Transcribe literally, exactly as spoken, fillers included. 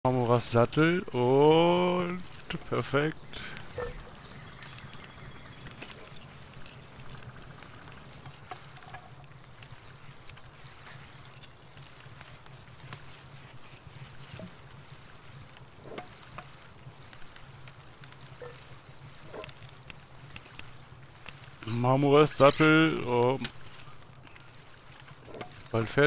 Marmoras Sattel und perfekt. Marmoras Sattel, oh, bald fertig.